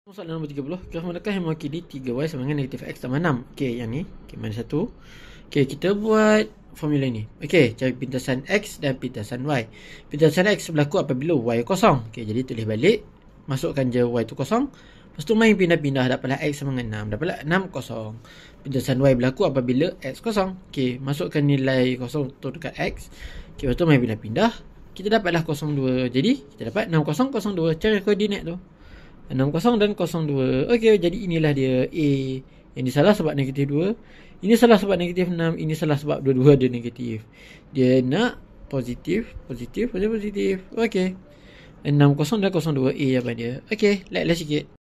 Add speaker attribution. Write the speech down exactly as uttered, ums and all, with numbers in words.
Speaker 1: Soalan nombor tiga puluh. Graf manakah yang mewakili tiga y sama dengan negatif x tambah enam? Okey, yang ni. Okey, mana satu? Okey, kita buat formula ni. Okey, cari pintasan x dan pintasan y. Pintasan x berlaku apabila y kosong. Okey, jadi tulis balik. Masukkan je y tu kosong. Lepas tu main pindah-pindah. Dapatlah x sama dengan enam. Dapatlah enam kosong. Pintasan y berlaku apabila x kosong. Okey, masukkan nilai kosong tu dekat x. Okey, lepas tu main pindah-pindah. Kita dapatlah kosong dua. Jadi, kita dapat enam kosong kosong dua. Cari koordinat tu. enam kosong dan kosong dua. Okey, jadi inilah dia A. Yang ni salah sebab negatif dua. Ini salah sebab negatif enam. Ini salah sebab dua-dua ada negatif. Dia nak positif, positif, positif, positif. Okey. enam kosong dan kosong dua. A jawapan dia. Okey, like lah sikit.